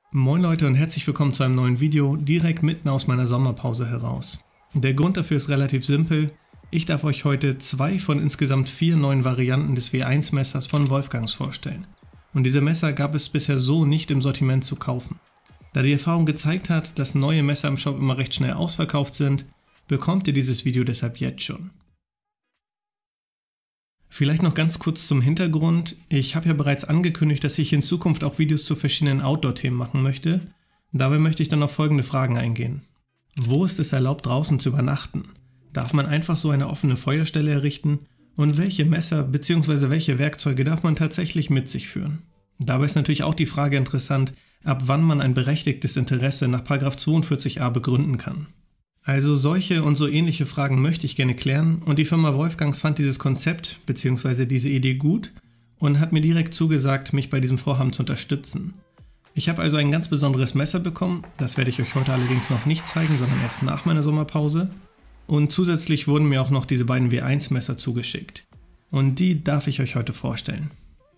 Moin Leute und herzlich willkommen zu einem neuen Video, direkt mitten aus meiner Sommerpause heraus. Der Grund dafür ist relativ simpel. Ich darf euch heute 2 von insgesamt 4 neuen Varianten des W1 Messers von Wolfgangs vorstellen. Und diese Messer gab es bisher so nicht im Sortiment zu kaufen. Da die Erfahrung gezeigt hat, dass neue Messer im Shop immer recht schnell ausverkauft sind, bekommt ihr dieses Video deshalb jetzt schon. Vielleicht noch ganz kurz zum Hintergrund. Ich habe ja bereits angekündigt, dass ich in Zukunft auch Videos zu verschiedenen Outdoor-Themen machen möchte. Dabei möchte ich dann auf folgende Fragen eingehen. Wo ist es erlaubt, draußen zu übernachten? Darf man einfach so eine offene Feuerstelle errichten? Und welche Messer bzw. welche Werkzeuge darf man tatsächlich mit sich führen? Dabei ist natürlich auch die Frage interessant, ab wann man ein berechtigtes Interesse nach § 42a begründen kann. Also solche und so ähnliche Fragen möchte ich gerne klären und die Firma Wolfgangs fand dieses Konzept bzw. diese Idee gut und hat mir direkt zugesagt, mich bei diesem Vorhaben zu unterstützen. Ich habe also ein ganz besonderes Messer bekommen, das werde ich euch heute allerdings noch nicht zeigen, sondern erst nach meiner Sommerpause. Und zusätzlich wurden mir auch noch diese beiden W1 Messer zugeschickt. Und die darf ich euch heute vorstellen.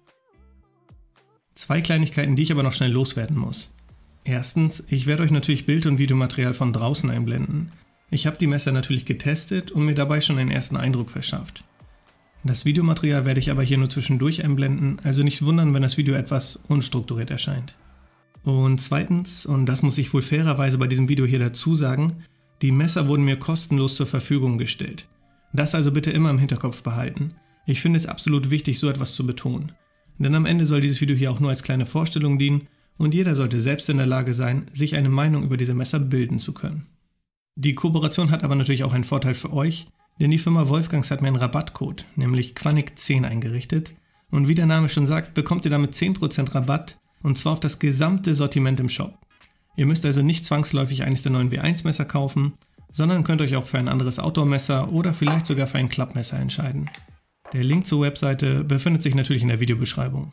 2 Kleinigkeiten, die ich aber noch schnell loswerden muss. Erstens, ich werde euch natürlich Bild- und Videomaterial von draußen einblenden. Ich habe die Messer natürlich getestet und mir dabei schon einen ersten Eindruck verschafft. Das Videomaterial werde ich aber hier nur zwischendurch einblenden, also nicht wundern, wenn das Video etwas unstrukturiert erscheint. Und zweitens, und das muss ich wohl fairerweise bei diesem Video hier dazu sagen, die Messer wurden mir kostenlos zur Verfügung gestellt. Das also bitte immer im Hinterkopf behalten. Ich finde es absolut wichtig, so etwas zu betonen. Denn am Ende soll dieses Video hier auch nur als kleine Vorstellung dienen und jeder sollte selbst in der Lage sein, sich eine Meinung über diese Messer bilden zu können. Die Kooperation hat aber natürlich auch einen Vorteil für euch, denn die Firma Wolfgangs hat mir einen Rabattcode, nämlich Quannick10 eingerichtet und wie der Name schon sagt, bekommt ihr damit 10% Rabatt und zwar auf das gesamte Sortiment im Shop. Ihr müsst also nicht zwangsläufig eines der neuen W1 Messer kaufen, sondern könnt euch auch für ein anderes Outdoor-Messer oder vielleicht sogar für ein Klappmesser entscheiden. Der Link zur Webseite befindet sich natürlich in der Videobeschreibung.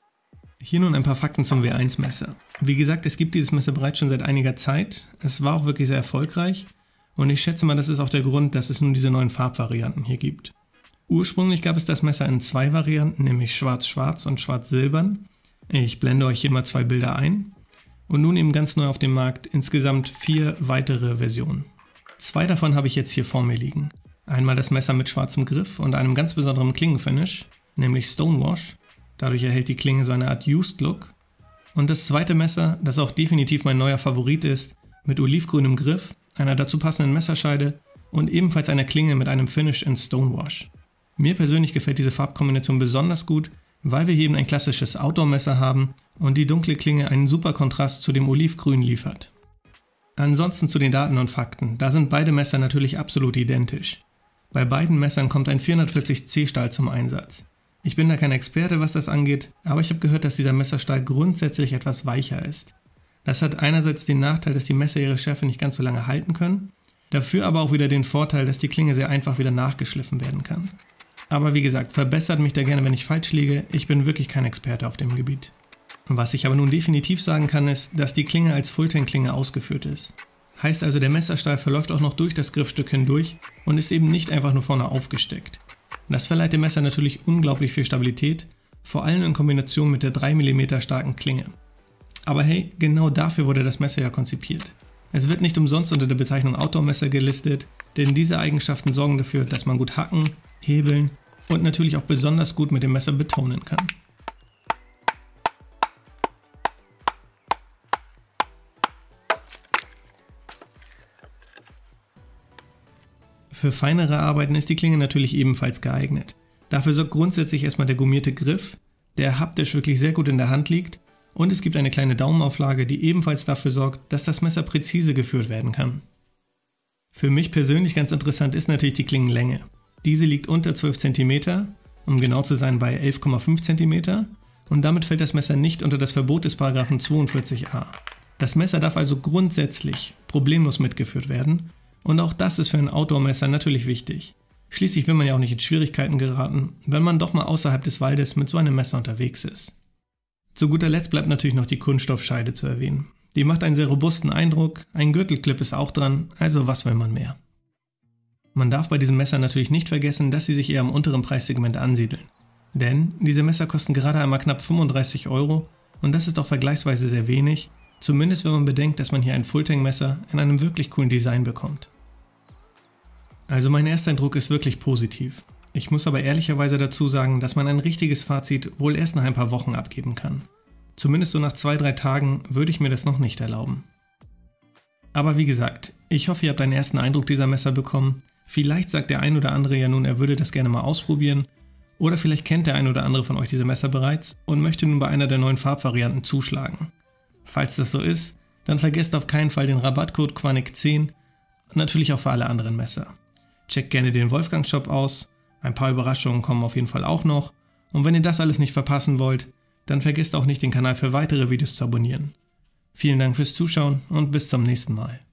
Hier nun ein paar Fakten zum W1 Messer. Wie gesagt, es gibt dieses Messer bereits schon seit einiger Zeit. Es war auch wirklich sehr erfolgreich und ich schätze mal, das ist auch der Grund, dass es nun diese neuen Farbvarianten hier gibt. Ursprünglich gab es das Messer in 2 Varianten, nämlich schwarz-schwarz und schwarz-silbern. Ich blende euch hier mal 2 Bilder ein. Und nun eben ganz neu auf dem Markt insgesamt 4 weitere Versionen. 2 davon habe ich jetzt hier vor mir liegen. Einmal das Messer mit schwarzem Griff und einem ganz besonderen Klingenfinish, nämlich Stonewash. Dadurch erhält die Klinge so eine Art Used Look. Und das zweite Messer, das auch definitiv mein neuer Favorit ist, mit olivgrünem Griff, einer dazu passenden Messerscheide und ebenfalls einer Klinge mit einem Finish in Stonewash. Mir persönlich gefällt diese Farbkombination besonders gut, weil wir hier eben ein klassisches Outdoor-Messer haben und die dunkle Klinge einen super Kontrast zu dem Olivgrün liefert. Ansonsten zu den Daten und Fakten, da sind beide Messer natürlich absolut identisch. Bei beiden Messern kommt ein 440C Stahl zum Einsatz. Ich bin da kein Experte, was das angeht, aber ich habe gehört, dass dieser Messerstahl grundsätzlich etwas weicher ist. Das hat einerseits den Nachteil, dass die Messer ihre Schärfe nicht ganz so lange halten können, dafür aber auch wieder den Vorteil, dass die Klinge sehr einfach wieder nachgeschliffen werden kann. Aber wie gesagt, verbessert mich da gerne, wenn ich falsch liege, ich bin wirklich kein Experte auf dem Gebiet. Was ich aber nun definitiv sagen kann, ist, dass die Klinge als Fulltank-Klinge ausgeführt ist. Heißt also, der Messerstahl verläuft auch noch durch das Griffstück hindurch und ist eben nicht einfach nur vorne aufgesteckt. Das verleiht dem Messer natürlich unglaublich viel Stabilität, vor allem in Kombination mit der 3 mm starken Klinge. Aber hey, genau dafür wurde das Messer ja konzipiert. Es wird nicht umsonst unter der Bezeichnung Outdoor-Messer gelistet, denn diese Eigenschaften sorgen dafür, dass man gut hacken, hebeln und natürlich auch besonders gut mit dem Messer betonen kann. Für feinere Arbeiten ist die Klinge natürlich ebenfalls geeignet. Dafür sorgt grundsätzlich erstmal der gummierte Griff, der haptisch wirklich sehr gut in der Hand liegt und es gibt eine kleine Daumenauflage, die ebenfalls dafür sorgt, dass das Messer präzise geführt werden kann. Für mich persönlich ganz interessant ist natürlich die Klingenlänge. Diese liegt unter 12 cm, um genau zu sein bei 11,5 cm und damit fällt das Messer nicht unter das Verbot des § 42a. Das Messer darf also grundsätzlich problemlos mitgeführt werden. Und auch das ist für ein Outdoor-Messer natürlich wichtig. Schließlich will man ja auch nicht in Schwierigkeiten geraten, wenn man doch mal außerhalb des Waldes mit so einem Messer unterwegs ist. Zu guter Letzt bleibt natürlich noch die Kunststoffscheide zu erwähnen. Die macht einen sehr robusten Eindruck, ein Gürtelclip ist auch dran, also was will man mehr? Man darf bei diesem Messer natürlich nicht vergessen, dass sie sich eher im unteren Preissegment ansiedeln. Denn diese Messer kosten gerade einmal knapp 35 € und das ist doch vergleichsweise sehr wenig Zumindest wenn man bedenkt, dass man hier ein Fulltank-Messer in einem wirklich coolen Design bekommt. Also mein Ersteindruck ist wirklich positiv. Ich muss aber ehrlicherweise dazu sagen, dass man ein richtiges Fazit wohl erst nach ein paar Wochen abgeben kann. Zumindest so nach 2-3 Tagen würde ich mir das noch nicht erlauben. Aber wie gesagt, ich hoffe, ihr habt einen ersten Eindruck dieser Messer bekommen. Vielleicht sagt der ein oder andere ja nun, er würde das gerne mal ausprobieren. Oder vielleicht kennt der ein oder andere von euch diese Messer bereits und möchte nun bei einer der neuen Farbvarianten zuschlagen. Falls das so ist, dann vergesst auf keinen Fall den Rabattcode QUANIC10, natürlich auch für alle anderen Messer. Checkt gerne den Wolfgang Shop aus, ein paar Überraschungen kommen auf jeden Fall auch noch. Und wenn ihr das alles nicht verpassen wollt, dann vergesst auch nicht den Kanal für weitere Videos zu abonnieren. Vielen Dank fürs Zuschauen und bis zum nächsten Mal.